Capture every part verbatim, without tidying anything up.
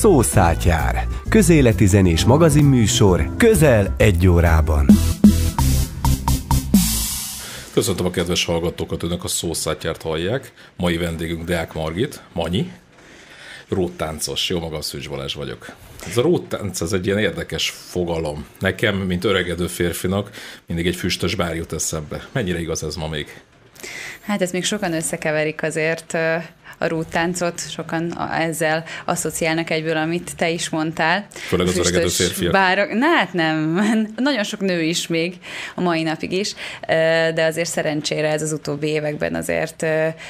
Szószátyár. Közéleti zenés magazinműsor közel egy órában. Köszöntöm a kedves hallgatókat, önök a Szószátyárt hallják. Mai vendégünk Deák Margit, Manyi, róttáncos. Jó magam, Szűcs Balázs vagyok. Ez a róttánc, ez egy ilyen érdekes fogalom. Nekem, mint öregedő férfinak, mindig egy füstös bár jut eszembe. Mennyire igaz ez ma még? Hát ezt még sokan összekeverik azért a rúttáncot, sokan ezzel asszociálnak egyből, amit te is mondtál. Főleg az öregedő férfiak. Bárok, na hát nem, nagyon sok nő is még a mai napig is, de azért szerencsére ez az utóbbi években azért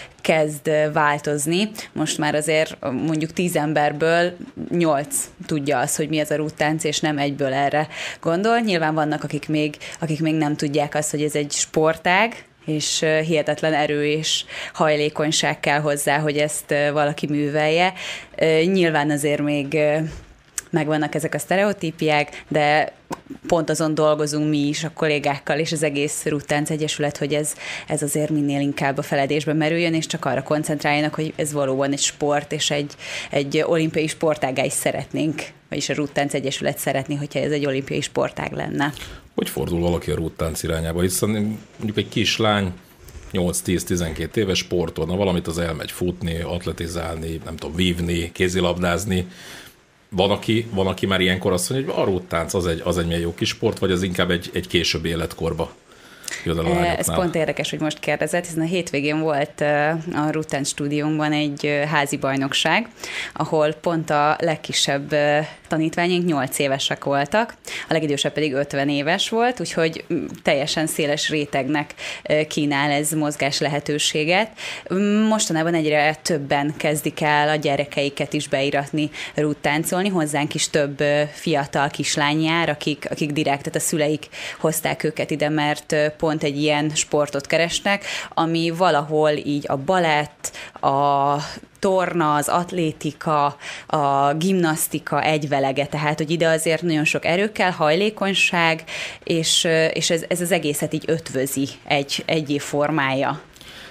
kezd változni. Most már azért mondjuk tíz emberből nyolc tudja azt, hogy mi az a rúttánc, és nem egyből erre gondol. Nyilván vannak, akik még, akik még nem tudják azt, hogy ez egy sportág, és hihetetlen erő és hajlékonyság kell hozzá, hogy ezt valaki művelje. Nyilván azért még megvannak ezek a sztereotípiák, de pont azon dolgozunk mi is a kollégákkal, és az egész Rúttánc Egyesület, hogy ez, ez azért minél inkább a feledésbe merüljön, és csak arra koncentráljanak, hogy ez valóban egy sport, és egy, egy olimpiai sportággá is szeretnénk, vagyis a Rúttánc Egyesület szeretné, hogyha ez egy olimpiai sportág lenne. Hogy fordul valaki a rúttánc irányába? Hiszen mondjuk egy kislány, nyolc-tíz-tizenkét éves sportolna, valamit az elmegy futni, atletizálni, nem tudom, vívni, kézilabdázni. Van, aki, van, aki már ilyenkor azt mondja, hogy a rúttánc az egy, az egy milyen jó kis sport, vagy az inkább egy, egy későbbi életkorba jön el a lányoknál? Ez pont érdekes, hogy most kérdezett, hiszen a hétvégén volt a Rúttánc stúdiónkban egy házi bajnokság, ahol pont a legkisebb tanítványaink nyolc évesek voltak, a legidősebb pedig ötven éves volt, úgyhogy teljesen széles rétegnek kínál ez mozgás lehetőséget. Mostanában egyre többen kezdik el a gyerekeiket is beiratni rúttáncolni, hozzánk is több fiatal kislány jár, akik, akik direkt, tehát a szüleik hozták őket ide, mert pont egy ilyen sportot keresnek, ami valahol így a balett, a torna, az atlétika, a gimnasztika egyvelege, tehát hogy ide azért nagyon sok erő kell, hajlékonyság, és, és ez, ez az egészet így ötvözi egy, egyé formája.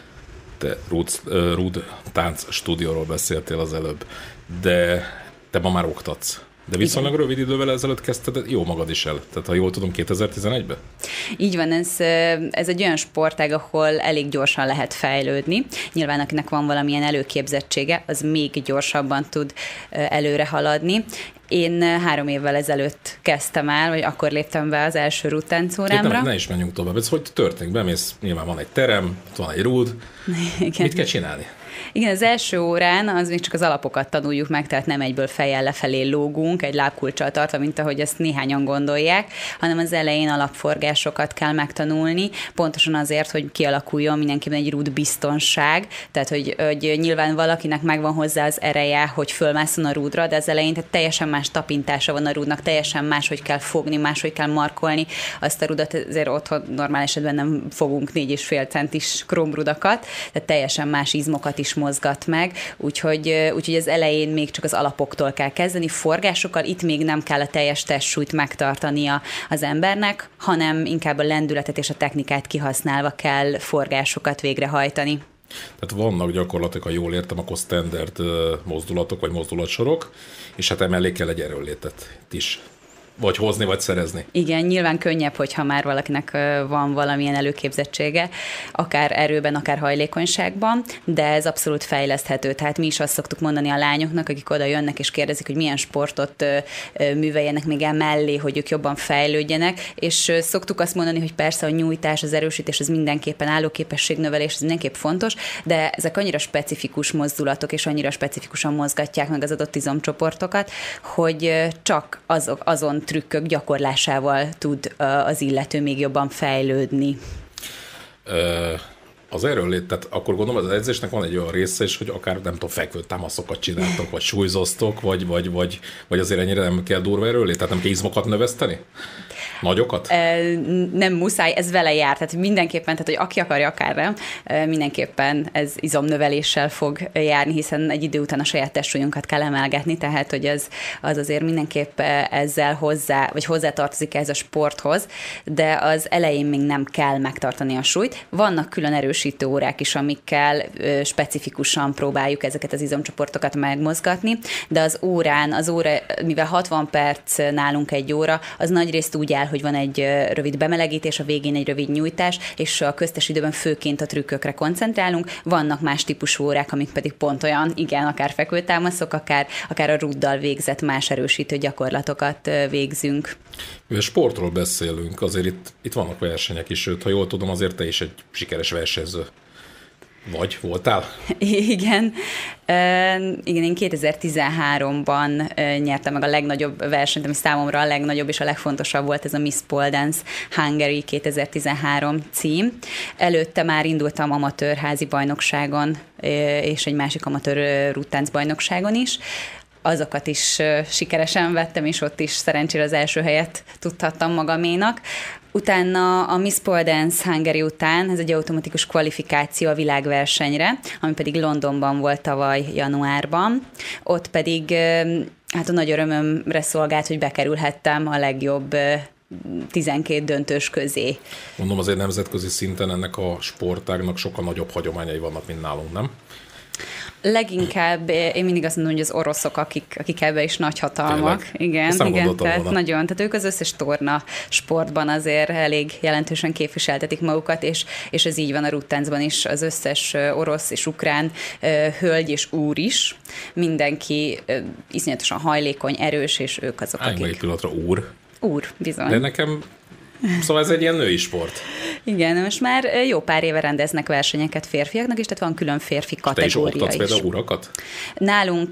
Te Rúd tánc stúdióról beszéltél az előbb, de te ma már oktatsz. De viszonylag igen. Rövid idővel ezelőtt kezdted jó magad is el. Tehát ha jól tudom, kétezer-tizenegyben? Így van, ez, ez egy olyan sportág, ahol elég gyorsan lehet fejlődni. Nyilván akinek van valamilyen előképzettsége, az még gyorsabban tud előre haladni. Én három évvel ezelőtt kezdtem el, vagy akkor léptem be az első rúdtáncórámra. Ne, ne is menjünk tovább. Ez hogy történik? Bemész, nyilván van egy terem, van egy rúd. Igen. Mit kell csinálni? Igen, az első órán az még csak az alapokat tanuljuk meg, tehát nem egyből fejjel lefelé lógunk, egy lábkulccsal tartva, mint ahogy ezt néhányan gondolják, hanem az elején alapforgásokat kell megtanulni, pontosan azért, hogy kialakuljon mindenkiben egy rúd biztonság, tehát hogy, hogy nyilván valakinek megvan hozzá az ereje, hogy fölmászon a rúdra, de az elején tehát teljesen más tapintása van a rúdnak, teljesen máshogy kell fogni, máshogy kell markolni azt a rudat, ezért otthon normál esetben nem fogunk négy és fél centis kromrudakat, tehát teljesen más izmokat is mozgat meg, úgyhogy, úgyhogy az elején még csak az alapoktól kell kezdeni, forgásokkal, itt még nem kell a teljes testsúlyt megtartania az embernek, hanem inkább a lendületet és a technikát kihasználva kell forgásokat végrehajtani. Tehát vannak gyakorlatilag, ha jól értem, akkor standard mozdulatok vagy mozdulatsorok, és hát emellé kell egy erőnlétet is. Vagy hozni, vagy szerezni. Igen, nyilván könnyebb, hogyha már valakinek van valamilyen előképzettsége, akár erőben, akár hajlékonyságban, de ez abszolút fejleszthető. Tehát mi is azt szoktuk mondani a lányoknak, akik oda jönnek és kérdezik, hogy milyen sportot műveljenek még el mellé, hogy ők jobban fejlődjenek, és szoktuk azt mondani, hogy persze a nyújtás, az erősítés, az mindenképpen állóképességnövelés, ez mindenképp fontos, de ezek annyira specifikus mozdulatok, és annyira specifikusan mozgatják meg az adott izomcsoportokat, hogy csak azok, azon trükkök gyakorlásával tud az illető még jobban fejlődni. Az erőnlét, tehát akkor gondolom, az edzésnek van egy olyan része is, hogy akár nem tudom, fekvő támaszokat csináltok, vagy súlyzoztok, vagy, vagy, vagy, vagy azért ennyire nem kell durva erőnlét? Tehát nem kell izmokat növeszteni? Nagyokat? Nem muszáj, ez vele jár, tehát mindenképpen, tehát hogy aki akarja, akár nem, mindenképpen ez izomnöveléssel fog járni, hiszen egy idő után a saját testsúlyunkat kell emelgetni, tehát hogy az, az azért mindenképp ezzel hozzá, vagy hozzátartozik ez a sporthoz, de az elején még nem kell megtartani a súlyt. Vannak külön erős erősítő órák is, amikkel specifikusan próbáljuk ezeket az izomcsoportokat megmozgatni, de az órán, az óra, mivel hatvan perc nálunk egy óra, az nagyrészt úgy áll, hogy van egy rövid bemelegítés, a végén egy rövid nyújtás, és a köztes időben főként a trükkökre koncentrálunk. Vannak más típusú órák, amik pedig pont olyan, igen, akár fekvőtámaszok, akár, akár a rúddal végzett más erősítő gyakorlatokat végzünk. Mivel sportról beszélünk, azért itt, itt vannak versenyek is, sőt, ha jól tudom, azért te is egy sikeres versenyző vagy, voltál? Igen. Uh, igen, én kétezer-tizenháromban uh, nyertem meg a legnagyobb versenyt, ami számomra a legnagyobb és a legfontosabb volt, ez a Miss Pole Dance Hungary kétezer-tizenhárom cím. Előtte már indultam amatőr házi bajnokságon uh, és egy másik amatőr uh, rúdtánc bajnokságon is. Azokat is uh, sikeresen vettem, és ott is szerencsére az első helyet tudhattam magaménak. Utána a Miss Pole Dance Hungary után ez egy automatikus kvalifikáció a világversenyre, ami pedig Londonban volt tavaly januárban. Ott pedig hát a nagy örömömre szolgált, hogy bekerülhettem a legjobb tizenkét döntős közé. Mondom, azért nemzetközi szinten ennek a sportágnak sokkal nagyobb hagyományai vannak, mint nálunk, nem? Leginkább én mindig azt mondom, hogy az oroszok, akik, akik ebben is nagy hatalmak. Tényleg? Igen, Aztán igen, tehát volna. nagyon. Tehát ők az összes torna sportban azért elég jelentősen képviseltetik magukat, és, és ez így van a rúdtáncban is. Az összes orosz és ukrán hölgy és úr is. Mindenki iszonyatosan hajlékony, erős, és ők azok, Állj, akik... egy pillanatra, úr. Úr, bizony. De nekem... Szóval ez egy ilyen női sport. Igen, most már jó pár éve rendeznek versenyeket férfiaknak is, tehát van külön férfi kategória is. Te is oktatsz például urakat? Nálunk,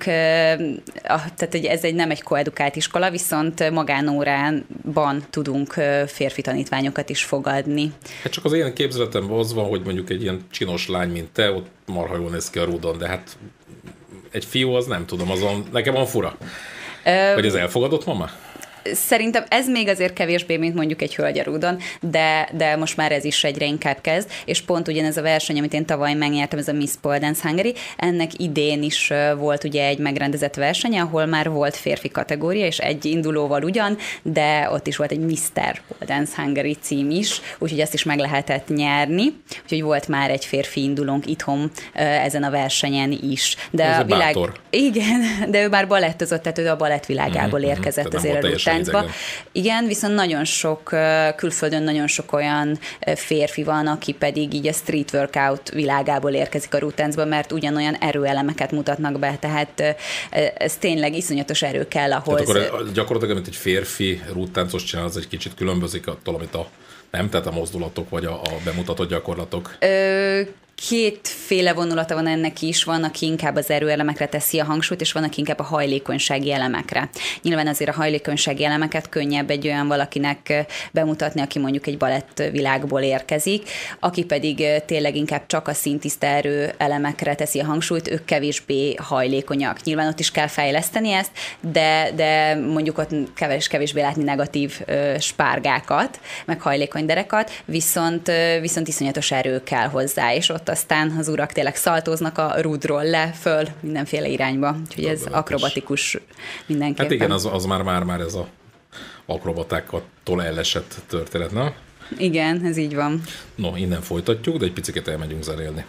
tehát ez egy, nem egy koedukált iskola, viszont magánóránban tudunk férfi tanítványokat is fogadni. Hát csak az én képzeletemben az van, hogy mondjuk egy ilyen csinos lány, mint te, ott marha jól néz ki a rúdon, de hát egy fiú, az nem tudom, azon nekem van fura. Ö... Vagy ez elfogadott mama? Szerintem ez még azért kevésbé, mint mondjuk egy hölgy a rúdon, de, de most már ez is egyre inkább kezd, és pont ugyanez a verseny, amit én tavaly megnyertem, ez a Miss Pole Dance Hungary, ennek idén is volt ugye egy megrendezett verseny, ahol már volt férfi kategória, és egy indulóval ugyan, de ott is volt egy miszter Pole Dance Hungary cím is, úgyhogy ezt is meg lehetett nyerni, úgyhogy volt már egy férfi indulónk itthon ezen a versenyen is. De ez a a világ... bátor. Igen, de ő már balettozott, tehát ő a balett világából mm-hmm, érkezett azért a rúdtáncba. Igen, viszont nagyon sok, külföldön nagyon sok olyan férfi van, aki pedig így a street workout világából érkezik a rúdtáncba, mert ugyanolyan erőelemeket mutatnak be, tehát ez tényleg iszonyatos erő kell ahhoz. Tehát akkor gyakorlatilag, amit egy férfi rúdtáncos csinál, az egy kicsit különbözik attól, amit a nem, tehát a mozdulatok, vagy a, a bemutatott gyakorlatok? Ö, kétféle vonulata van ennek is, van, aki inkább az erőelemekre teszi a hangsúlyt, és van, aki inkább a hajlékonysági elemekre. Nyilván azért a hajlékonysági elemeket könnyebb egy olyan valakinek bemutatni, aki mondjuk egy balett világból érkezik, aki pedig tényleg inkább csak a színtiszta erő elemekre teszi a hangsúlyt, ők kevésbé hajlékonyak. Nyilván ott is kell fejleszteni ezt, de, de mondjuk ott kevés, kevésbé látni negatív ö, spárgákat, meg hajlékony derekat, viszont, ö, viszont iszonyatos erő kell hozzá, és ott aztán az urak tényleg szaltóznak a rúdról le, föl, mindenféle irányba. Úgyhogy ez akrobatikus mindenképpen. Hát igen, az, az már, már, már ez a akrobatáktól elesett történet, nem? Igen, ez így van. No, innen folytatjuk, de egy picit elmegyünk zenélni.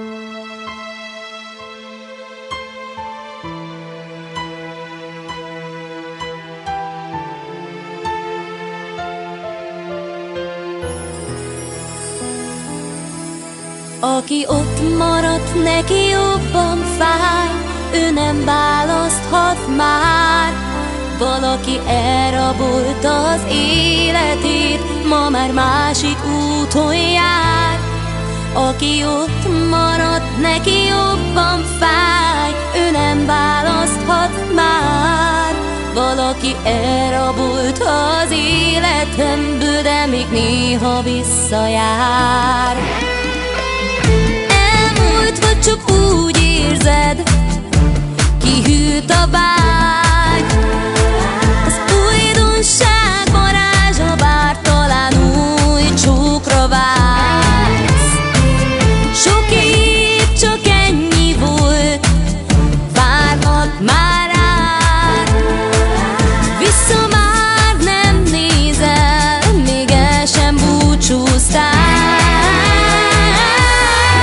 Aki ott maradt, neki jobban fáj, ő nem választhat már. Valaki elrabolta az életét, ma már másik úton jár. Aki ott maradt, neki jobban fáj, ő nem választhat már. Valaki elrabolta az életemből, de még néha visszajár. Vagy csak úgy érzed, kihűlt a vágy. Az újdonság varázsa, bár talán új csókra vágysz. Sok év csak ennyi volt, várhat már rád. Vissza már nem nézel, még el sem búcsúztál.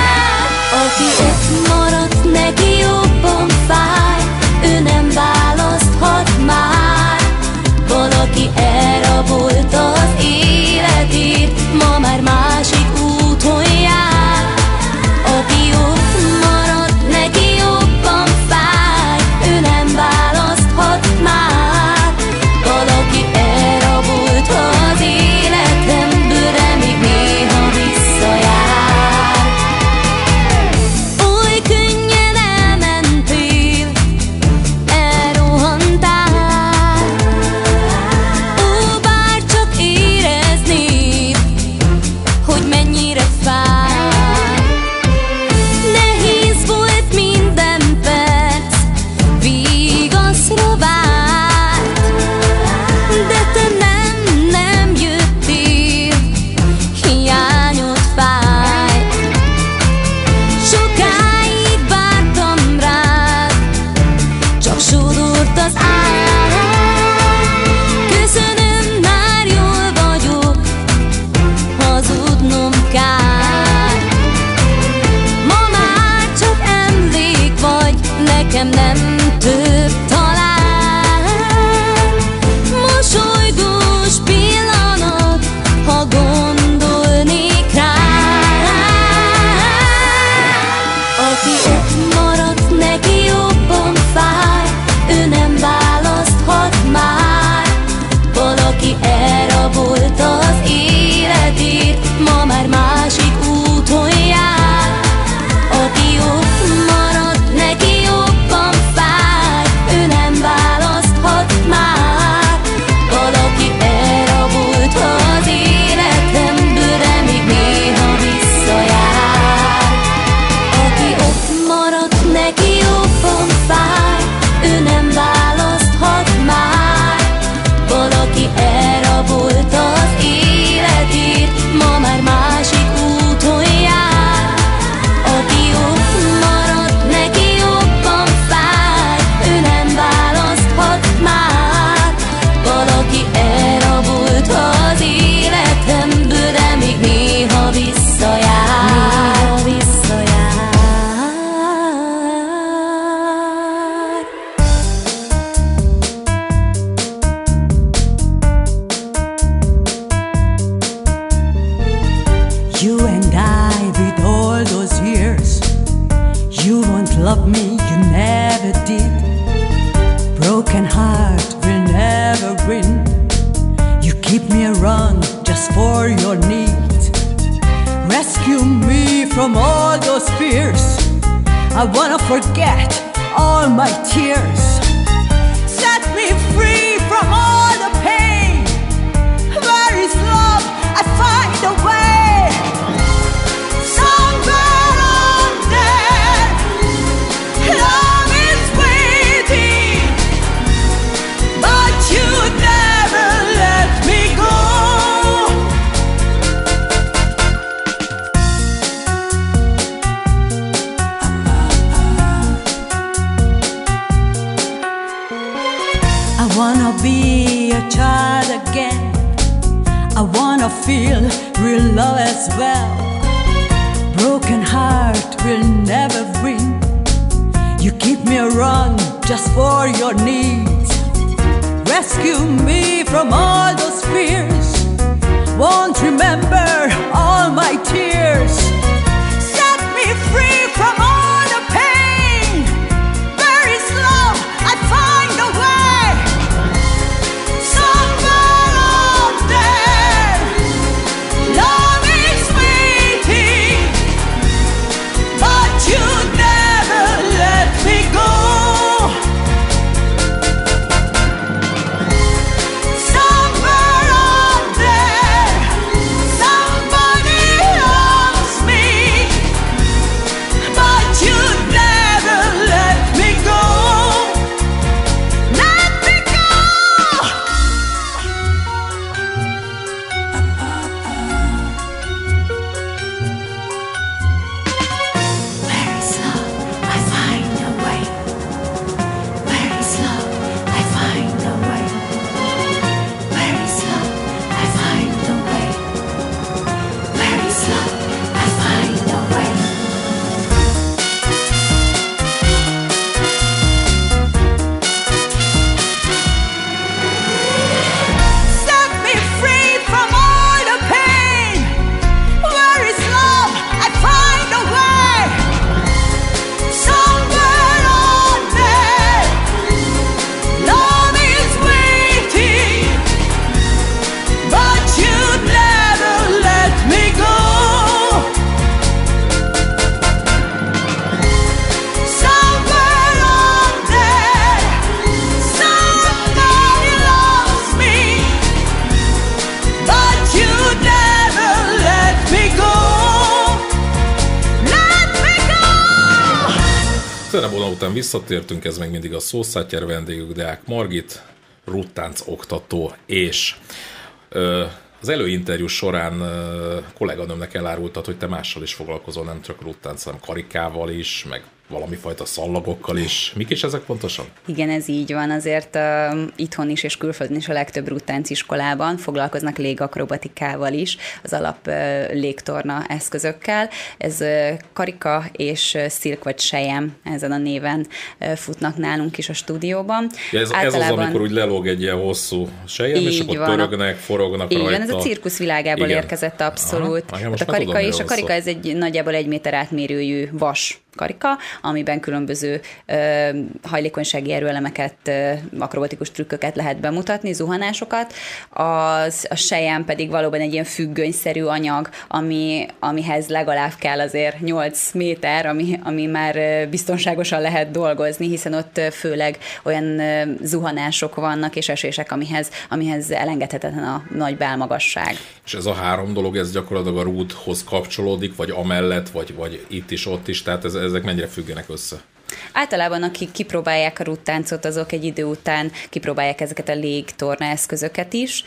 my tears. Set me free from all the pain. Where is love? I find a way. Somewhere out there, love is waiting, but you never let me go. I wanna be a child again. I wanna feel real love as well. Broken heart will never bring. You keep me around just for your needs. Rescue me from all those fears. Won't remember all my tears. Set me free from all the pain. Where is love? I find a way. Somewhere out there, love is waiting, but you never let me go. Somewhere out there, somebody loves me, but you never let me go. Let me go. Where is love? I find a way. Where is love? I find a way. Where is love? I find a way. Where is love? I find a way. Set me free from all the pain. Where is love? I find a way. Somewhere out there, love is waiting, but you never let me go. Somewhere out there, somebody loves me, but you never let me go. Let me go. Zenebona után visszatértünk, ez még mindig a Szószátyár, vendégük Deák Margit, ruttánc oktató, és ö, az előinterjú során ö, kolléganőmnek elárultad, hogy te mással is foglalkozol, nem csak ruttánc, hanem karikával is, meg valami fajta szallagokkal is. Mik is ezek pontosan? Igen, ez így van. Azért uh, itthon is és külföldön is a legtöbb ruttánciskolában foglalkoznak légakrobatikával is, az alap uh, légtorna eszközökkel. Ez uh, karika és uh, szirk vagy sejem, ezen a néven uh, futnak nálunk is a stúdióban. Ja, ez, Általában... ez az, amikor úgy lelóg egy ilyen hosszú sejem, és akkor van. Pörögnek, forognak így rajta. Van, ez a cirkusz világából Igen. érkezett abszolút. Aha, a karika tudom, és a karika ez egy nagyjából egy méter átmérőjű vas karika, amiben különböző ö, hajlékonysági erőelemeket, ö, akrobatikus trükköket lehet bemutatni, zuhanásokat. Az, a sejem pedig valóban egy ilyen függönyszerű anyag, ami, amihez legalább kell azért nyolc méter, ami, ami már biztonságosan lehet dolgozni, hiszen ott főleg olyan ö, zuhanások vannak és esések, amihez, amihez elengedhetetlen a nagy bálmagasság. És ez a három dolog, ez gyakorlatilag a rúdhoz kapcsolódik, vagy amellett, vagy, vagy itt is, ott is, tehát ez, ezek mennyire függenek össze? Általában akik kipróbálják a rúdtáncot, azok egy idő után kipróbálják ezeket a légtorna eszközöket is,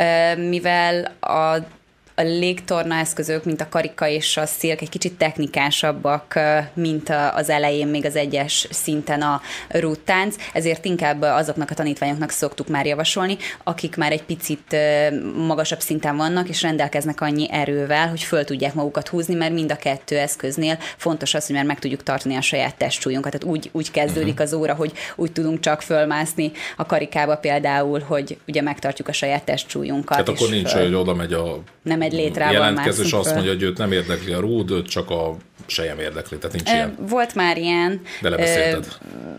mivel a a légtorna eszközök, mint a karika és a szilk egy kicsit technikásabbak, mint az elején, még az egyes szinten a rúdtánc, ezért inkább azoknak a tanítványoknak szoktuk már javasolni, akik már egy picit magasabb szinten vannak, és rendelkeznek annyi erővel, hogy föl tudják magukat húzni, mert mind a kettő eszköznél fontos az, hogy már meg tudjuk tartani a saját testsúlyunkat. Tehát úgy, úgy kezdődik az óra, hogy úgy tudunk csak fölmászni a karikába például, hogy ugye megtartjuk a saját testsúlyunkat. Tehát akkor nincs, föl... hogy oda megy a nem egy létrával jelentkező, és azt föl. mondja, hogy őt nem érdekli a rúd, őt csak a sejem érdekli, tehát nincs ilyen. Volt már ilyen. De lebeszélted.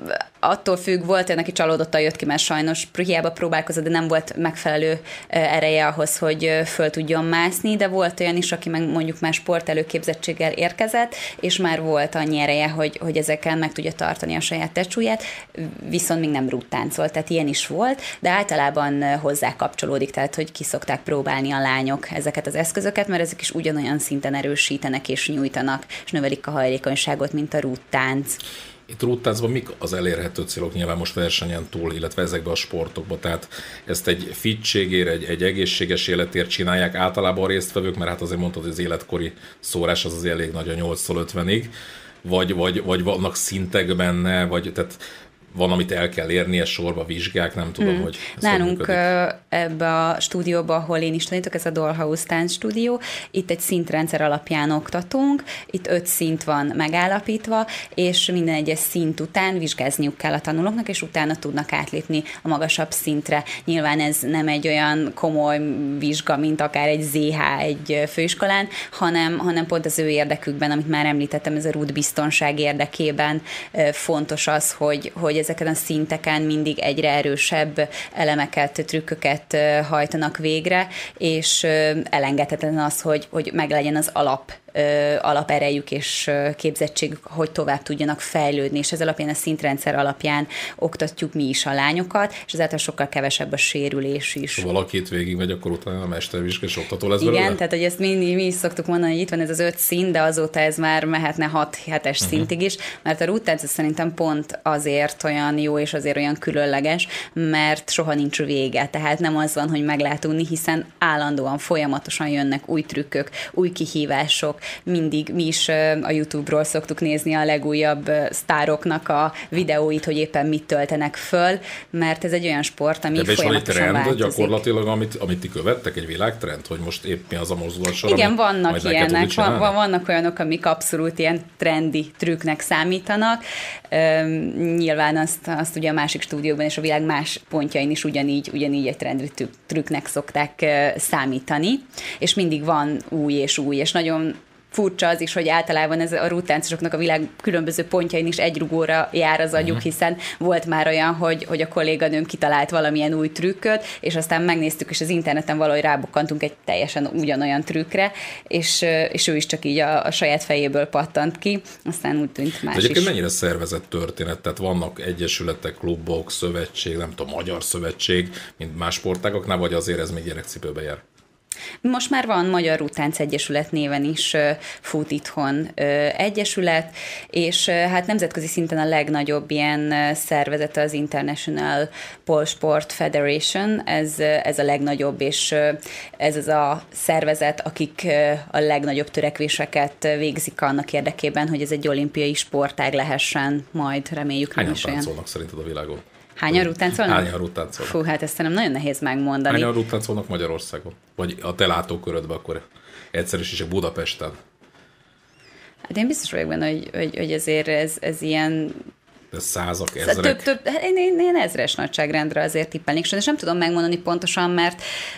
attól függ, volt olyan, aki csalódottan jött ki, mert sajnos hiába próbálkozott, de nem volt megfelelő ereje ahhoz, hogy föl tudjon mászni, de volt olyan is, aki meg mondjuk már sportelőképzettséggel érkezett, és már volt annyi ereje, hogy, hogy ezekkel meg tudja tartani a saját testsúlyát, viszont még nem rúttáncolt, tehát ilyen is volt, de általában hozzá kapcsolódik, tehát hogy ki szokták próbálni a lányok ezeket az eszközöket, mert ezek is ugyanolyan szinten erősítenek és nyújtanak, és növelik a hajlékonyságot, mint a rúttánc. Itt rúttáncban mik az elérhető célok nyilván most versenyen túl, illetve ezekben a sportokban? Tehát ezt egy fitségért, egy, egy egészséges életért csinálják általában a résztvevők, mert hát azért mondtad, hogy az életkori szórás az az elég nagy a nyolctól ötvenig, vagy, vagy, vagy vannak szintek benne, vagy tehát van, amit el kell érni, ez sorba vizsgák, nem tudom, hmm. hogy nálunk ebbe a stúdióba, ahol én is tanítok, ez a Dollhouse táncstúdió, itt egy szintrendszer alapján oktatunk, itt öt szint van megállapítva, és minden egyes szint után vizsgázniuk kell a tanulóknak, és utána tudnak átlépni a magasabb szintre. Nyilván ez nem egy olyan komoly vizsga, mint akár egy zé há egy főiskolán, hanem, hanem pont az ő érdekükben, amit már említettem, ez a rútbiztonság érdekében fontos az, hogy, hogy ezeken a szinteken mindig egyre erősebb elemeket, trükköket hajtanak végre, és elengedhetetlen az, hogy, hogy meglegyen az alap alaperejük és képzettségük, hogy tovább tudjanak fejlődni, és ez alapján a szintrendszer alapján oktatjuk mi is a lányokat, és ezáltal sokkal kevesebb a sérülés is. Ha valaki itt végigmegy, akkor utána a mestervizsga és oktató lesz belőle? Igen, tehát hogy ezt mi, mi is szoktuk mondani, hogy itt van ez az öt szint, de azóta ez már mehetne hat-hetes uh-huh. szintig is, mert a rúttánc szerintem pont azért olyan jó és azért olyan különleges, mert soha nincs vége, tehát nem az van, hogy meg lehet unni, hiszen állandóan, folyamatosan jönnek új trükkök, új kihívások, mindig mi is a YouTube-ról szoktuk nézni a legújabb sztároknak a videóit, hogy éppen mit töltenek föl, mert ez egy olyan sport, ami de folyamatosan van egy trend változik. Gyakorlatilag, amit, amit ti követtek, egy világtrend, hogy most épp mi az a mozdulat. Igen, vannak ilyenek, van, vannak olyanok, amik abszolút ilyen trendi trükknek számítanak. Üm, nyilván azt, azt ugye a másik stúdióban és a világ más pontjain is ugyanígy, ugyanígy egy trendi trükknek szokták uh, számítani, és mindig van új és új, és nagyon furcsa az is, hogy általában ez a rúttáncosoknak a világ különböző pontjain is egy rugóra jár az agyuk, hiszen volt már olyan, hogy, hogy a kolléganőm kitalált valamilyen új trükköt, és aztán megnéztük, és az interneten valahogy rábukkantunk egy teljesen ugyanolyan trükkre, és, és ő is csak így a, a saját fejéből pattant ki, aztán úgy tűnt más de egyébként is. mennyire szervezett történet? Tehát vannak egyesületek, klubok, szövetség, nem tudom, magyar szövetség, mint más sportágoknál, vagy azért ez még gyerekcipőbe jár? Most már van Magyar Rúttánc Egyesület néven is fut itthon egyesület, és hát nemzetközi szinten a legnagyobb ilyen szervezete az International Pole Sport Federation, ez, ez a legnagyobb, és ez az a szervezet, akik a legnagyobb törekvéseket végzik annak érdekében, hogy ez egy olimpiai sportág lehessen, majd reméljük. Hányan táncolnak szerinted a világon? Hányan rúttáncolnak? Hányan rúttáncolnak? Fú, hát ezt nem nagyon nehéz megmondani. Hányan rúttáncolnak Magyarországon? Vagy a te látókörödben akkor egyszerűsítsek Budapesten? Hát én biztos vagyok benne, hogy, hogy, hogy ezért ez, ez ilyen... Ez százak, ezrek? Több, több, én, én, én ezres nagyságrendre azért tippelnék, és nem tudom megmondani pontosan, mert,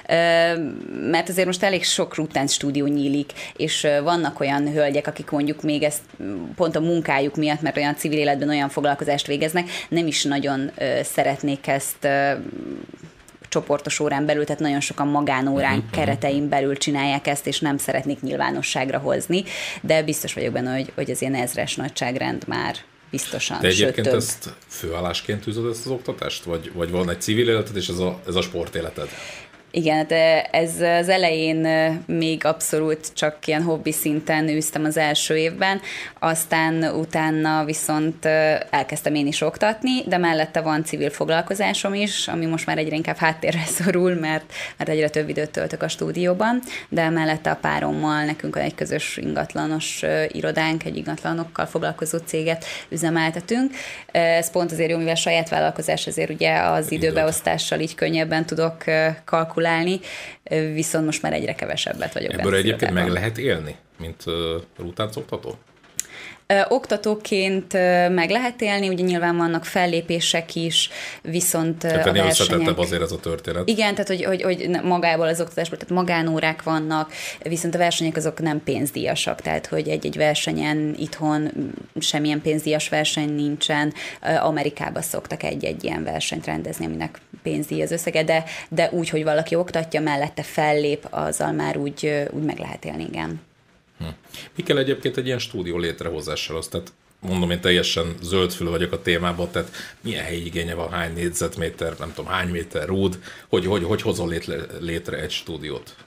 mert azért most elég sok rúttánc stúdió nyílik, és vannak olyan hölgyek, akik mondjuk még ezt pont a munkájuk miatt, mert olyan civil életben olyan foglalkozást végeznek, nem is nagyon szeretnék ezt csoportos órán belül, tehát nagyon sokan magánórán uh-huh. keretein belül csinálják ezt, és nem szeretnék nyilvánosságra hozni, de biztos vagyok benne, hogy, hogy az ilyen ezres nagyságrend már biztosan. Te egyébként sőt, ezt főállásként űzöd ezt az oktatást? Vagy, vagy van egy civil életed, és ez a, ez a sportéleted? Igen, de ez az elején még abszolút csak ilyen hobbi szinten űztem az első évben, aztán utána viszont elkezdtem én is oktatni, de mellette van civil foglalkozásom is, ami most már egyre inkább háttérre szorul, mert, mert egyre több időt töltök a stúdióban, de mellette a párommal nekünk van egy közös ingatlanos irodánk, egy ingatlanokkal foglalkozó céget üzemeltetünk. Ez pont azért jó, mivel saját vállalkozás, ezért ugye az időbeosztással így könnyebben tudok kalkulálni, viszont most már egyre kevesebbet vagyok. Ebből egyébként meg lehet élni, mint uh, rútáncoktató? Ö, oktatóként ö, meg lehet élni, ugye nyilván vannak fellépések is, viszont ö, tehát a ennél versenyek... összetettebb azért ez a történet. Igen, tehát hogy, hogy, hogy magából az oktatásból, tehát magánórák vannak, viszont a versenyek azok nem pénzdíjasak, tehát hogy egy-egy versenyen itthon semmilyen pénzdíjas verseny nincsen. Amerikában szoktak egy-egy ilyen versenyt rendezni, aminek pénzdíj az összege, de, de úgy, hogy valaki oktatja, mellette fellép, azzal már úgy, úgy meg lehet élni, igen. Hm. Mi kell egyébként egy ilyen stúdió létrehozásához? Tehát mondom, én teljesen zöldfülű vagyok a témában, tehát milyen helyi igénye van, hány négyzetméter, nem tudom, hány méter rúd, hogy, hogy, hogy hozol létre, létre egy stúdiót?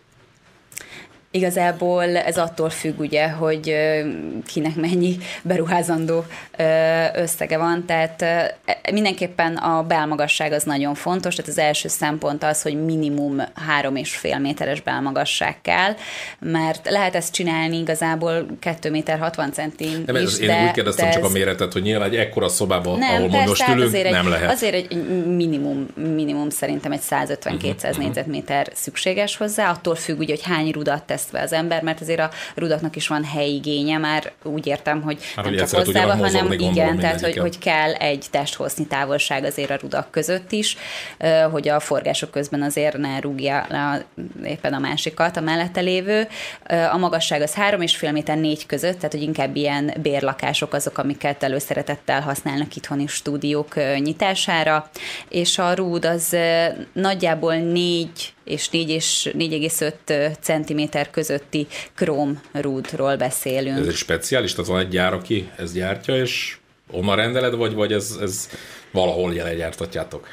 Igazából ez attól függ, ugye, hogy kinek mennyi beruházandó összege van, tehát mindenképpen a belmagasság az nagyon fontos, tehát az első szempont az, hogy minimum három és fél méteres belmagasság kell, mert lehet ezt csinálni igazából két méter hatvan centin nem, is, én de, úgy kérdeztem de csak ez... a méretet, hogy nyilván egy ekkora szobában, nem, ahol persze, most ülünk, azért nem egy, lehet. Azért egy minimum, minimum szerintem egy száz ötven-kétszáz uh-huh, négyzetméter uh-huh. szükséges hozzá, attól függ, ugye, hogy hány rudat tesz be az ember, mert azért a rudaknak is van helyigénye, már úgy értem, hogy hát, nem hogy csak hozzába, hanem gondolom, igen, tehát hogy, hogy kell egy testhossznyi távolság azért a rudak között is, hogy a forgások közben azért ne rúgja le éppen a másikat, a mellette lévő. A magasság az három és fél méter négy között, tehát hogy inkább ilyen bérlakások azok, amiket előszeretettel használnak itthoni stúdiók nyitására, és a rúd az nagyjából négy és négy és négy egész öt centiméter közötti króm rúdról beszélünk. Ez egy speciális, tehát van egy gyár, aki ezt gyártja, és onnan rendeled, vagy, vagy ez, ez valahol gyártatjátok?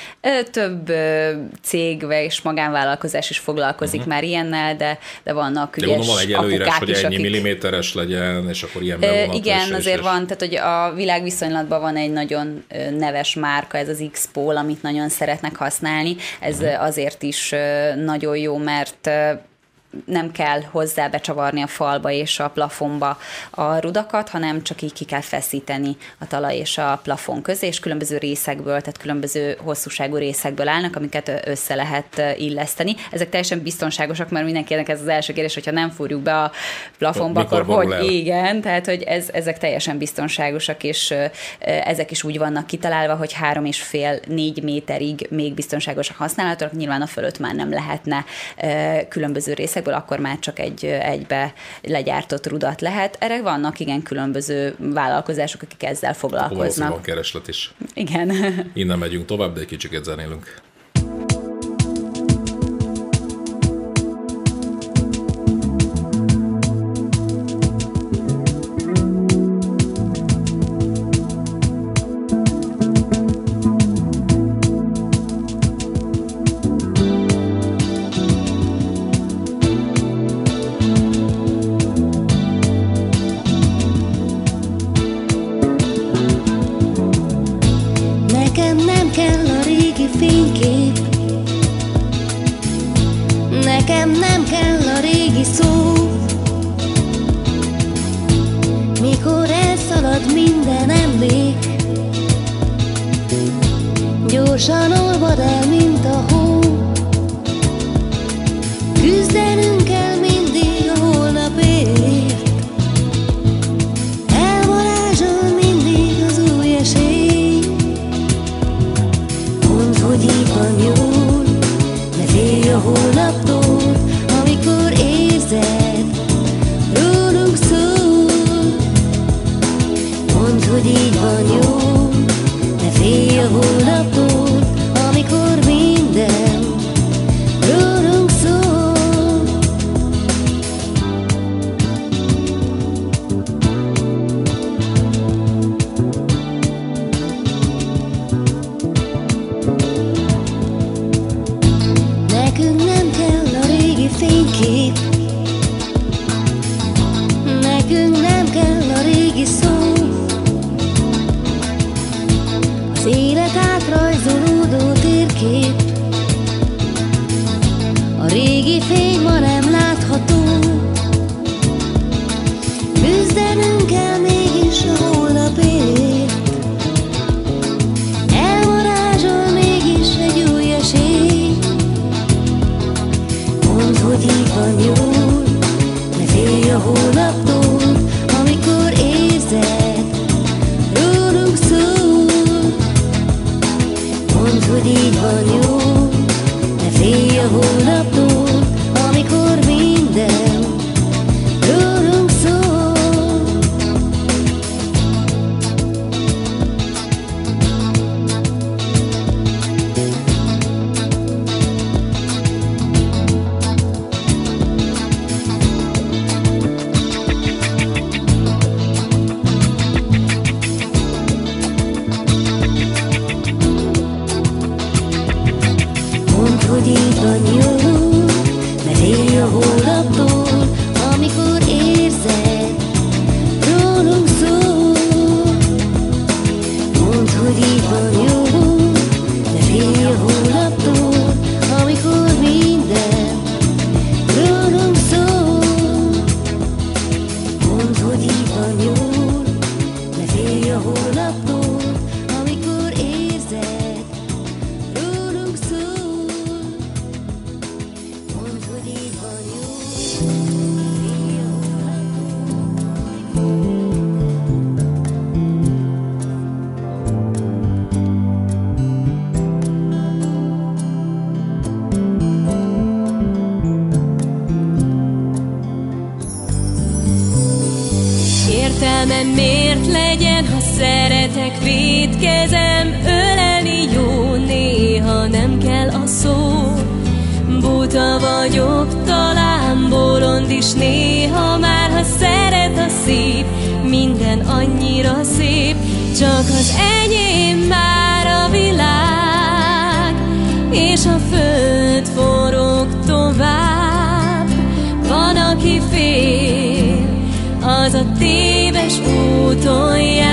Több cég és magánvállalkozás is foglalkozik uh-huh. már ilyennel, de, de vannak ügyes apukák is. De van egy előírás, hogy ennyi akik... milliméteres legyen, és akkor ilyen bevonatú. Igen, és, azért és... van, tehát hogy a világviszonylatban van egy nagyon neves márka, ez az X-Pol, amit nagyon szeretnek használni. Ez uh-huh. azért is nagyon jó, mert nem kell hozzá becsavarni a falba és a plafonba a rudakat, hanem csak így ki kell feszíteni a talaj és a plafon közé, és különböző részekből, tehát különböző hosszúságú részekből állnak, amiket össze lehet illeszteni. Ezek teljesen biztonságosak, mert mindenkinek ez az első kérdés, hogyha nem fúrjuk be a plafonba, mikor akkor hogy el? Igen, tehát hogy ez, ezek teljesen biztonságosak, és ezek is úgy vannak kitalálva, hogy három és fél, négy méterig még biztonságosak használatok, nyilván a fölött már nem lehetne különböző részek, akkor már csak egy egybe legyártott rudat lehet. Erre vannak igen különböző vállalkozások, akik ezzel foglalkoznak. Valószínűleg van kereslet is. Igen. Innen megyünk tovább, de egy kicsit zenélünk. Gyorsan olvad el, mint a hó. Küzdenünk kell mindig a holnapért. Elvarázsol mindig az új esély. Mondd, hogy így van jól, ne félj a holnaptól, amikor érzed, rólunk szól. Mondd, hogy így van jól, ne félj a holnaptól, amikor minden rólunk szól. Nekünk nem kell a régi fénykép, nekünk nem kell a régi szó. Az élet átrajzolódó térkép, a régi fény ma nem látható. Küzdenünk kell mégis a holnapért. Elvarázsol mégis egy új esély. Mondd, hogy így van jól, ne félj a holnaptól, amikor érzed, hogy így van jó, ne félj a holnaptól, amikor minden rólunk szól. Mondd, hogy így van jó, ne félj a holnaptól, amikor érzed, rólunk szól. Mondd, hogy így van jó, ne félj a holnaptól, amikor minden rólunk szól. Mondd, hogy így van jó, ne félj a holnaptól, amikor érzed, rólunk szól. Mondd, hogy így van jó, ne félj a holnaptól. Értelmem miért legyen, ha szeretek, vétkezem, ölelni jó, néha nem kell a szó. Buta vagyok, talán bolond is néha, már ha szeret a szív, minden annyira szép, csak az enyém már a világ, és a föld forog tovább. Van, aki fél, az a téves úton jár.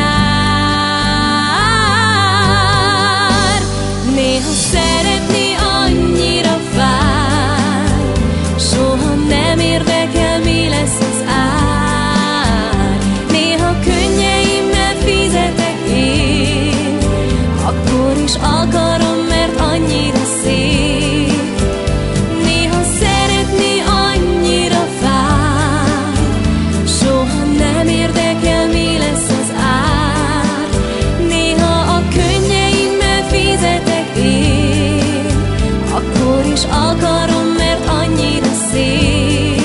Néha szeretni annyira fáj, soha nem érdekel, mi lesz az ár. Néha könnyeimmel fizetek én, akkor is akarom, mert annyira szép. Néha szeretni annyira fáj, soha nem érdekel, mi lesz az ár. Néha a könnyeimmel fizetek én, akkor is akarom, mert annyira szép.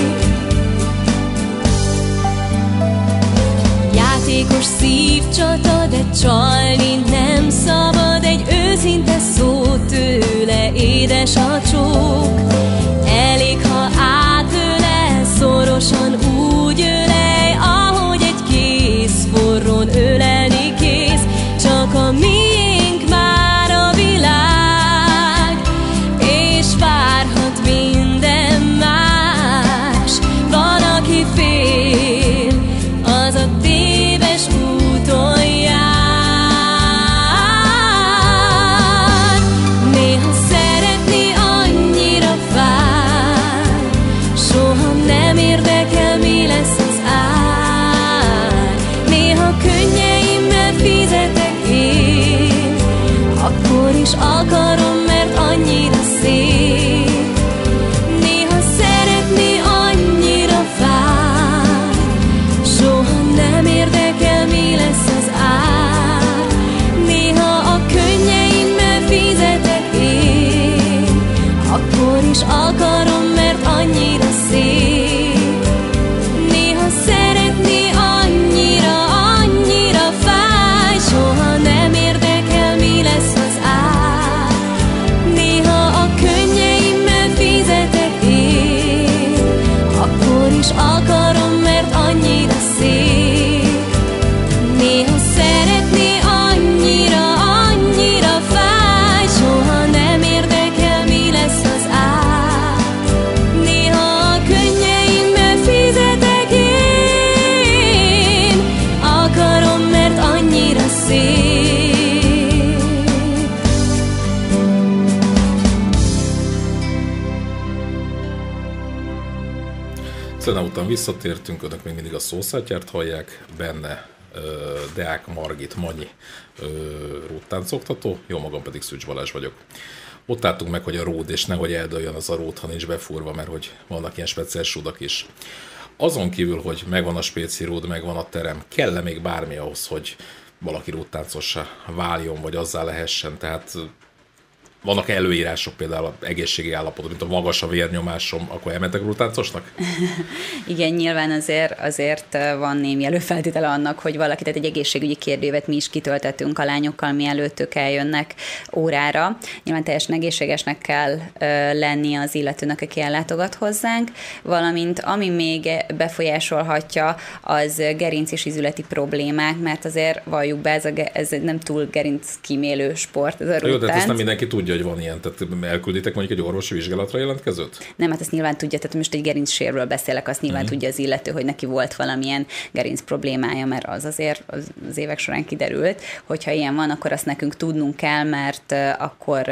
Játékos szívcsata, de csalni nem szabad, egy őszinte szó tőle, édes a csók. Elég, ha átölel, szorosan úgy ölej, ahogy egy kész forrón ölelni kész. Csak a miénk már a világ, és várhat minden más. Van, aki fél, az a téves úton jár. Néha szeretni annyira fáj, soha nem érdekel, mi lesz az ár. Néha könnyeimmel fizetek én, akkor is akarom, mert annyira szép. Néha szeretni annyira fáj, soha nem érdekel, mi lesz az ár. Néha a könnyeimmel fizetek én, akkor is akarom, mert annyira szép. Néha szeretni annyira, annyira fáj, soha nem érdekel, mi lesz az ár. Néha a könnyeimmel fizetek én, akkor is akarom, mert annyira szép. Néha szeretni annyira, annyira fáj, soha nem érdekel, mi lesz az ár. Néha a könnyeimmel fizetek én, akarom, mert annyira szép. Zene után visszatértünk, önök még mindig a Szószátyárt hallják, benne uh, Deák Margit Manyi uh, róttáncoktató, jó magam pedig Szűcs Balázs vagyok. Ott álltunk meg, hogy a ród, és nehogy eldőljön az a ród, ha nincs befúrva, mert hogy vannak ilyen speciális ródak is. Azon kívül, hogy megvan a spéci ród, megvan a terem, kell-e még bármi ahhoz, hogy valaki ródtáncossá váljon, vagy azzá lehessen? Tehát Vannak előírások például az egészségi állapot, mint a magas a vérnyomásom, akkor elmentek rutáncosnak? Igen, nyilván azért, azért van némi előfeltétele annak, hogy valaki, tehát egy egészségügyi kérdővet mi is kitöltettünk a lányokkal, mielőtt ők eljönnek órára. Nyilván teljesen egészségesnek kell lenni az illetőnek, aki ellátogat hozzánk, valamint ami még befolyásolhatja, az gerinc és izületi problémák, mert azért valljuk be, ez, a, ez nem túl gerinc kímélő sport, ez a rutánc. Jó, de ezt nem mindenki tudja, hogy van ilyen, tehát elkülditek mondjuk egy orvosi vizsgálatra jelentkezőt? Nem, hát ezt nyilván tudja, tehát most egy gerincsérről beszélek, azt nyilván uh-huh. tudja az illető, hogy neki volt valamilyen gerinc problémája, mert az azért az, az évek során kiderült, hogyha ilyen van, akkor azt nekünk tudnunk kell, mert akkor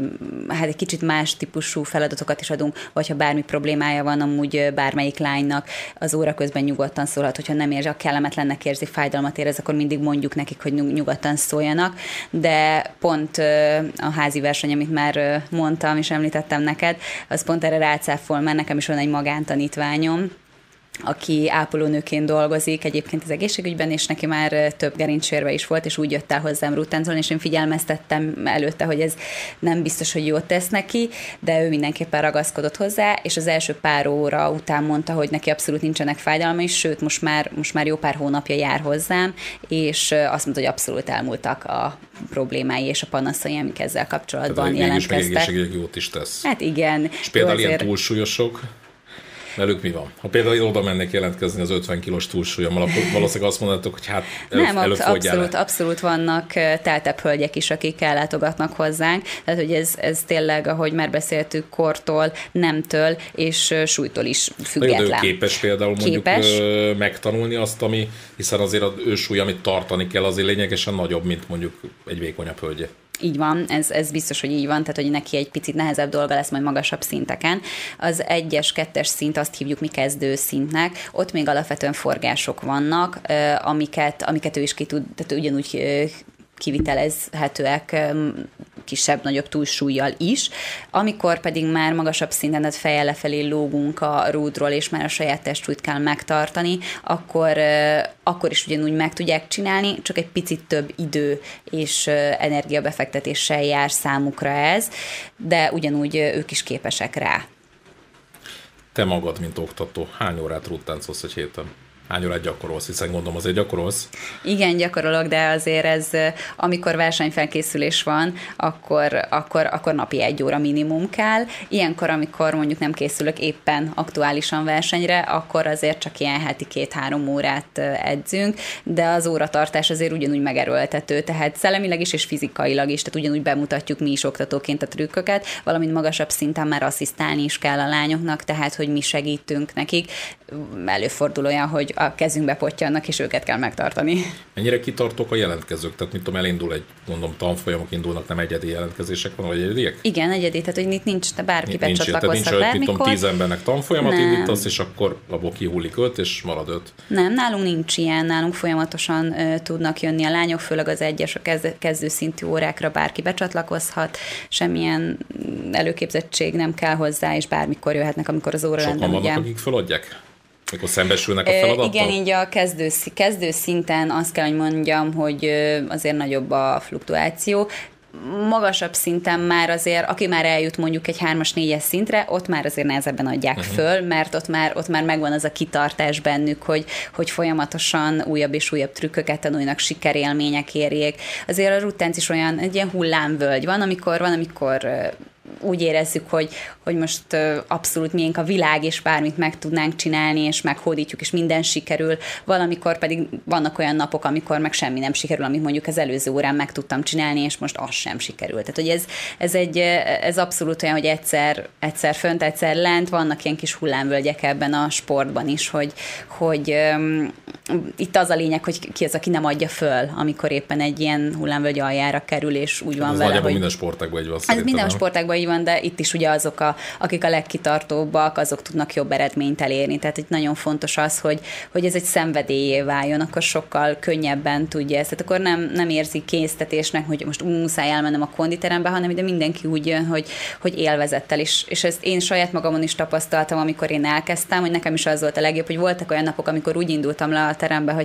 hát egy kicsit más típusú feladatokat is adunk, vagy ha bármi problémája van amúgy bármelyik lánynak, az óra közben nyugodtan szólhat, hogyha nem érzi, a kellemetlennek érzi, fájdalmat érez, akkor mindig mondjuk nekik, hogy nyugodtan szóljanak, de pont a házi verseny, amit már mondtam és említettem neked, az pont erre rácáfol, mert nekem is van egy magántanítványom, aki ápolónőként dolgozik egyébként az egészségügyben, és neki már több gerincsérve is volt, és úgy jött el hozzám rutáncolni, és én figyelmeztettem előtte, hogy ez nem biztos, hogy jót tesz neki, de ő mindenképpen ragaszkodott hozzá, és az első pár óra után mondta, hogy neki abszolút nincsenek fájdalmai, sőt, most már, most már jó pár hónapja jár hozzám, és azt mondta, hogy abszolút elmúltak a problémái és a panaszai, amik ezzel kapcsolatban tehát jelentkeztek. Tehát mégis még egészségügyek jót is tesz. Hát igen. És például azért... ilyen túlsúlyosok, velük mi van? Ha például én oda mennék jelentkezni az ötven kilós túlsúlyommal, akkor valószínűleg azt mondhatok, hogy hát elő, Nem, abszolút, le. abszolút vannak teltebb hölgyek is, akik ellátogatnak hozzánk. Tehát, hogy ez, ez tényleg, ahogy már beszéltük, kortól, nemtől és súlytól is független. De ő képes például képes. mondjuk megtanulni azt, ami, hiszen azért az ő súly, amit tartani kell, azért lényegesen nagyobb, mint mondjuk egy vékonyabb hölgy. Így van, ez, ez biztos, hogy így van, tehát hogy neki egy picit nehezebb dolga lesz majd magasabb szinteken. Az egyes, kettes szint, azt hívjuk mi kezdő szintnek, ott még alapvetően forgások vannak, amiket, amiket ő is ki tud, tehát ugyanúgy kivitelezhetőek kisebb-nagyobb túlsúlyjal is. Amikor pedig már magasabb szinten, tehát fejjel lefelé lógunk a rúdról, és már a saját testsúlyt kell megtartani, akkor, akkor is ugyanúgy meg tudják csinálni, csak egy picit több idő és energiabefektetéssel jár számukra ez, de ugyanúgy ők is képesek rá. Te magad, mint oktató, hány órát ruttáncolsz egy héten? Hány órát gyakorolsz, hiszen gondolom azért gyakorolsz? Igen, gyakorolok, de azért ez, amikor versenyfelkészülés van, akkor, akkor, akkor napi egy óra minimum kell. Ilyenkor, amikor mondjuk nem készülök éppen aktuálisan versenyre, akkor azért csak ilyen heti két-három órát edzünk, de az óratartás azért ugyanúgy megerőltető, tehát szellemileg is és fizikailag is, tehát ugyanúgy bemutatjuk mi is oktatóként a trükköket, valamint magasabb szinten már asszisztálni is kell a lányoknak, tehát hogy mi segítünk nekik. Előfordul olyan, hogy a kezünkbe pottyannak, és őket kell megtartani. Mennyire kitartók a jelentkezők? Tehát mit tudom, elindul egy, mondom, tanfolyamok indulnak, nem egyedi jelentkezések van, vagy egyediek? Igen, egyedi, tehát hogy itt nincs, bárki becsatlakozhat bármikor. Nincs, nincs, tíz embernek tanfolyamat nem. indítasz, és akkor abból kihullik öt, és marad öt. Nem, nálunk nincs ilyen, nálunk folyamatosan uh, tudnak jönni a lányok, főleg az egyes, a kezd, kezdőszintű órákra bárki becsatlakozhat, semmilyen előképzettség nem kell hozzá, és bármikor jöhetnek, amikor az óra Sokan lenne. vannak, ugye. Akik feladják? Mikor szembesülnek a feladattal? Igen, így a kezdő, kezdő szinten azt kell, hogy mondjam, hogy azért nagyobb a fluktuáció. Magasabb szinten már azért, aki már eljut mondjuk egy hármas, négyes szintre, ott már azért nehezebben adják uh-huh. föl, mert ott már, ott már megvan az a kitartás bennük, hogy, hogy folyamatosan újabb és újabb trükköket tanulnak, sikerélmények érjék. Azért a rutánc is olyan, egy ilyen hullámvölgy van, amikor van, amikor úgy érezzük, hogy, hogy most abszolút miénk a világ, és bármit meg tudnánk csinálni, és meghódítjuk, és minden sikerül. Valamikor pedig vannak olyan napok, amikor meg semmi nem sikerül, amit mondjuk az előző órán meg tudtam csinálni, és most az sem sikerült. Tehát, hogy ez, ez, egy, ez abszolút olyan, hogy egyszer, egyszer fönt, egyszer lent, vannak ilyen kis hullámvölgyek ebben a sportban is, hogy, hogy um, itt az a lényeg, hogy ki az, aki nem adja föl, amikor éppen egy ilyen hullámvölgy aljára kerül, és úgy van ez vele, hogy... minden sportágban így van. Ez minden sportágban így van, de itt is ugye azok, a, akik a legkitartóbbak, azok tudnak jobb eredményt elérni. Tehát itt nagyon fontos az, hogy, hogy ez egy szenvedélyé váljon, akkor sokkal könnyebben tudja ezt. Tehát akkor nem, nem érzi késztetésnek, hogy most muszáj elmennem a konditerembe, hanem ide mindenki úgy jön, hogy, hogy élvezettel is. És ezt én saját magamon is tapasztaltam, amikor én elkezdtem, hogy nekem is az volt a legjobb, hogy voltak olyan napok, amikor úgy indultam le a terembe, hogy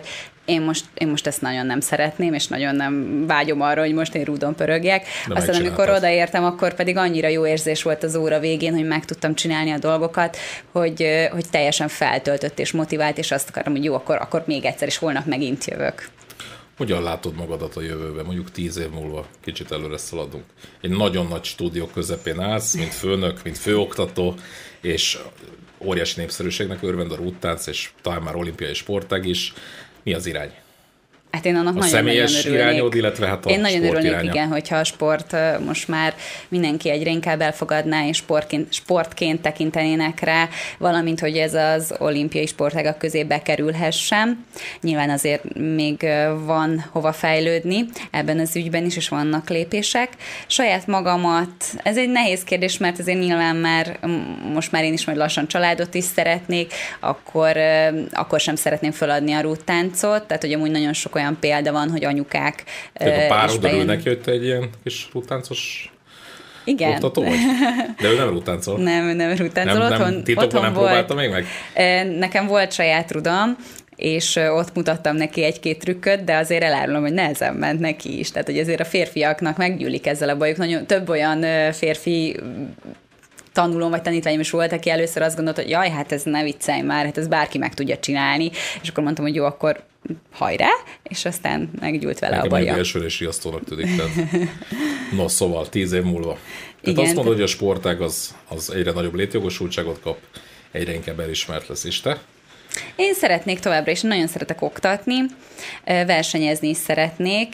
én most, én most ezt nagyon nem szeretném, és nagyon nem vágyom arra, hogy most én rúdon pörögjek. De aztán amikor odaértem, akkor pedig annyira jó érzés volt az óra végén, hogy meg tudtam csinálni a dolgokat, hogy, hogy teljesen feltöltött és motivált, és azt akarom, hogy jó, akkor, akkor még egyszer, és holnap megint jövök. Hogyan látod magadat a jövőben, mondjuk tíz év múlva, kicsit előre szaladunk? Egy nagyon nagy stúdió közepén állsz, mint főnök, mint főoktató, és óriási népszerűségnek örvend a rúttánc, és talán már olimpiai sportág is. Mi az irány? Hát én annak a nagyon, személyes nagyon örülnék. irányod, illetve hát a Én nagyon örülnék, iránya. igen, hogyha a sport most már mindenki egyre inkább elfogadná, és sportként, sportként tekintenének rá, valamint, hogy ez az olimpiai sportágak közé bekerülhessen. Nyilván azért még van hova fejlődni ebben az ügyben is, és vannak lépések. Saját magamat, ez egy nehéz kérdés, mert azért nyilván már most már én is majd lassan családot is szeretnék, akkor, akkor sem szeretném feladni a rúttáncot, tehát hogy amúgy nagyon sok olyan példa van, hogy anyukák... Tehát a párod bejön... örül neki, hogy te egy ilyen kis rúttáncos igen. oktató vagy? De ő nem rúttáncol. Nem, nem rúttáncol. Nem, otthon, nem titokban otthon nem volt, próbálta még meg? Nekem volt saját rudam, és ott mutattam neki egy-két trükköt, de azért elárulom, hogy nehezen ment neki is. Tehát, hogy azért a férfiaknak meggyűlik ezzel a bajuk. Nagyon több olyan férfi tanulóm vagy tanítványom is volt, aki először azt gondolta, hogy jaj, hát ez ne viccelj már, hát ez bárki meg tudja csinálni. És akkor mondtam, hogy jó, akkor hajrá, és aztán meggyűlt vele nekem a baja. Nekem elsőre is riasztónak tűnik. Tehát. No, szóval tíz év múlva. Tehát igen, azt mondod, hogy a sportág az, az egyre nagyobb létjogosultságot kap, egyre inkább elismert lesz is. Te? Én szeretnék továbbra is, nagyon szeretek oktatni, versenyezni is szeretnék.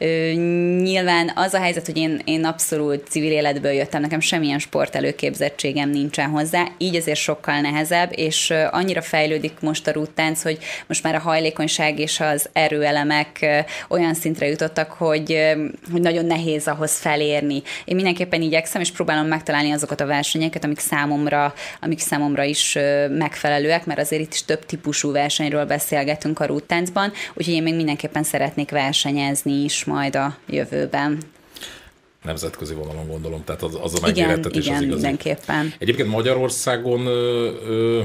Nyilván az a helyzet, hogy én, én abszolút civil életből jöttem, nekem semmilyen sportelőképzettségem nincsen hozzá, így azért sokkal nehezebb, és annyira fejlődik most a rúttánc, hogy most már a hajlékonyság és az erőelemek olyan szintre jutottak, hogy, hogy nagyon nehéz ahhoz felérni. Én mindenképpen igyekszem, és próbálom megtalálni azokat a versenyeket, amik számomra, amik számomra is megfelelőek, mert azért itt is több típusú versenyről beszélgetünk a rúttáncban, úgyhogy én még mindenképpen szeretnék versenyezni is majd a jövőben. Nemzetközi vonalon gondolom, tehát az, az a igen, megmérettetés igen, az igazi. mindenképpen. Egyébként Magyarországon ö, ö,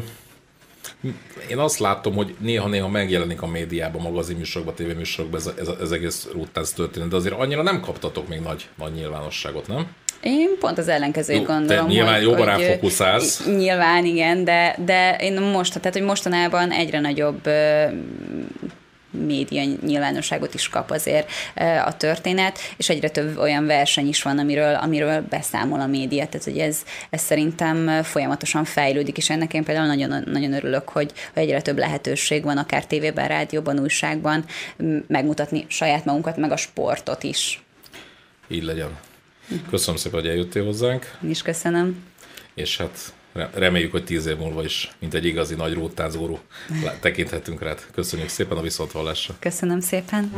én azt látom, hogy néha-néha megjelenik a médiában, magazinműsorokban, tévéműsorokban ez, ez, ez egész rúttánc történet, de azért annyira nem kaptatok még nagy, nagy nyilvánosságot, nem? Én pont az ellenkezőt Jó, gondolom. te nyilván hogy, jobban hogy, ráfókuszálsz. Nyilván, igen, de, de én most, tehát, hogy mostanában egyre nagyobb ö, média nyilvánosságot is kap azért a történet, és egyre több olyan verseny is van, amiről, amiről beszámol a média, tehát hogy ez, ez szerintem folyamatosan fejlődik, és ennek én például nagyon, nagyon örülök, hogy, hogy egyre több lehetőség van, akár tévében, rádióban, újságban megmutatni saját magunkat, meg a sportot is. Így legyen. Köszönöm szépen, hogy eljöttél hozzánk. Én is köszönöm. És hát reméljük, hogy tíz év múlva is, mint egy igazi nagy rúttáncgurú tekinthetünk rád. Köszönjük szépen a viszonthallásra. Köszönöm szépen.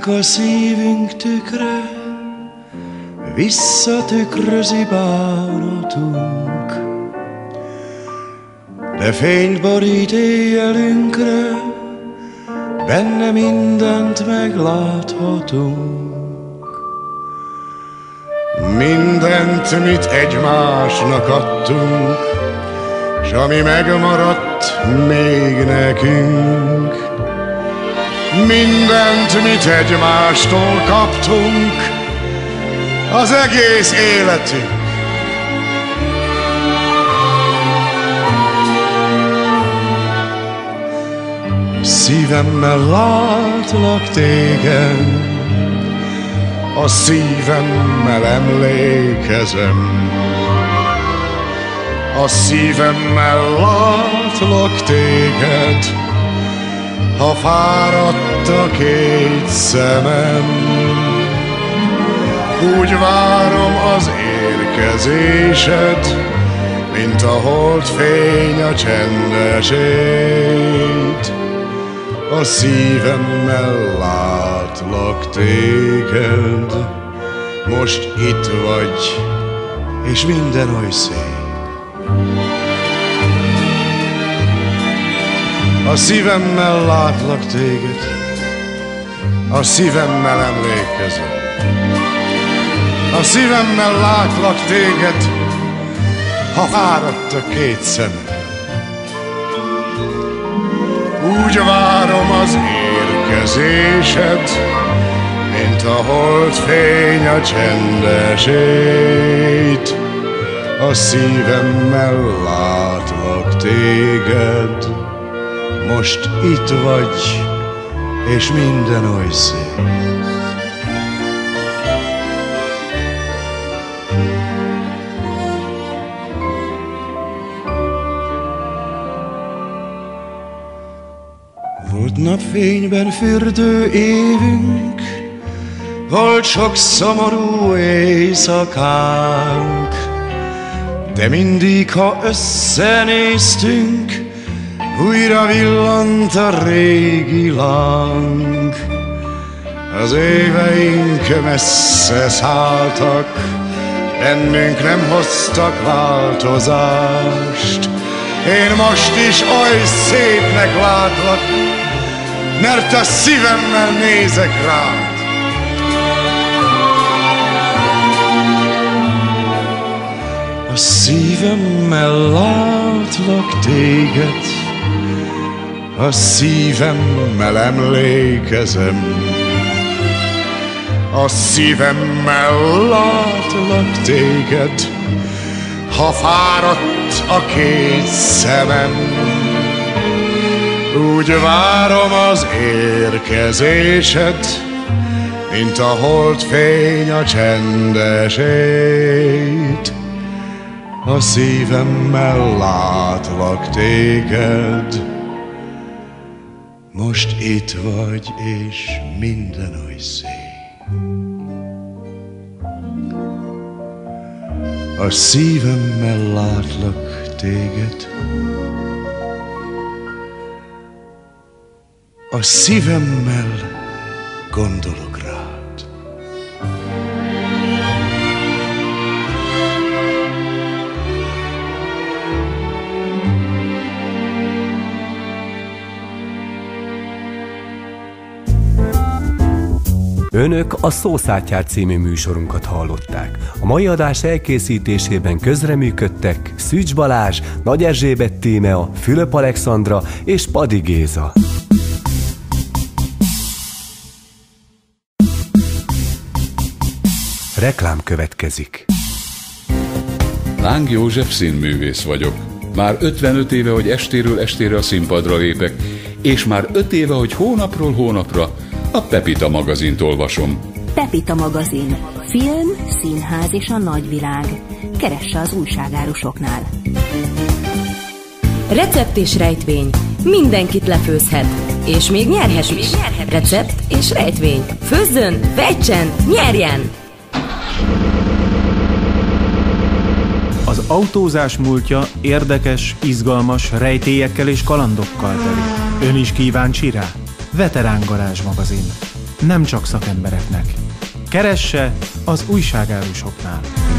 Ránk a szívünk tükre visszatükrözi bánatunk, de fényt borít éjjelünkre, benne mindent megláthatunk. Mindent, mit egymásnak adtunk, s ami megmaradt még nekünk. Mindent, mit egymástól kaptunk, az egész életünk. Szívemmel látlak téged, a szívemmel emlékezem. A szívemmel látlak téged, ha fáradt a két szemem. Úgy várom az érkezésed, mint a holdfény a csendesét. A szívemmel látlak téged, most itt vagy, és minden oly szép. A szívemmel látlak téged, a szívemmel emlékezem. A szívemmel látlak téged, ha fáradt a két szemem. Úgy várom az érkezésed, mint a holdfény a csendesét. A szívemmel látlak téged, most itt vagy, és minden oly szép. Volt napfényben fürdő évünk, volt sok szomorú éjszakánk, de mindig, ha összenéztünk, újra villant a régi láng. Az éveink messze szálltak, bennünk nem hoztak változást. Én most is oly szépnek látlak, mert a szívemmel nézek rád. A szívemmel látlak téged, a szívemmel emlékezem. A szívemmel látlak téged, ha fáradt a két szemem. Úgy várom az érkezésed, mint a holdfény a csendesét. A szívemmel látlak téged, most itt vagy, és minden oly szép. A szívemmel látlak téged, a szívemmel gondolok rád. Önök a Szószátyár című műsorunkat hallották. A mai adás elkészítésében közreműködtek Szűcs Balázs, Nagy Erzsébet Tímea, Fülöp Alexandra és Padi Géza. Reklám következik. Láng József színművész vagyok. Már ötvenöt éve, hogy estéről estére a színpadra lépek, és már öt éve, hogy hónapról hónapra a Pepita magazint olvasom. Pepita magazin. Film, színház és a nagyvilág. Keresse az újságárusoknál. Recept és rejtvény. Mindenkit lefőzhet. És még nyerhet is. Recept és rejtvény. Főzzön, fejtsen, nyerjen! Az autózás múltja érdekes, izgalmas, rejtélyekkel és kalandokkal teli. Ön is kíváncsi rá? Veterán Garázs magazin. nem csak szakembereknek. Keresse az újságárusoknál.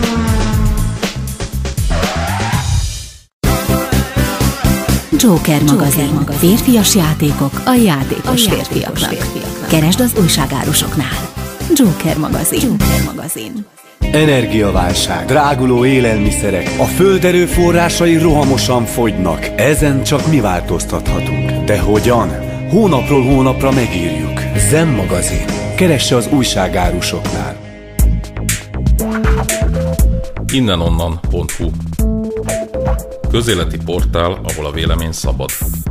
Joker magazin. magazin. Férfias játékok a játékos, a férfiaknak. férfiaknak. Keresd az újságárusoknál. Joker magazin. Joker magazin. Energiaválság, dráguló élelmiszerek, a föld erőforrásai rohamosan fogynak. Ezen csak mi változtathatunk. De hogyan? Hónapról hónapra megírjuk. Zen magazin. Keresse az újságárusoknál. Innenonnan pont hu. Közéleti portál, ahol a vélemény szabad.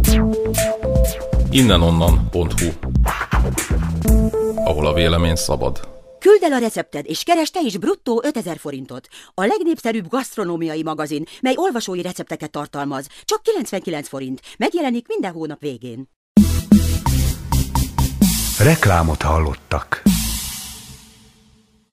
Innenonnan pont hu. Ahol a vélemény szabad. Küldd el a recepted, és keresd te is bruttó ötezer forintot. A legnépszerűbb gasztronómiai magazin, mely olvasói recepteket tartalmaz. Csak kilencvenkilenc forint. Megjelenik minden hónap végén. Reklámot hallottak.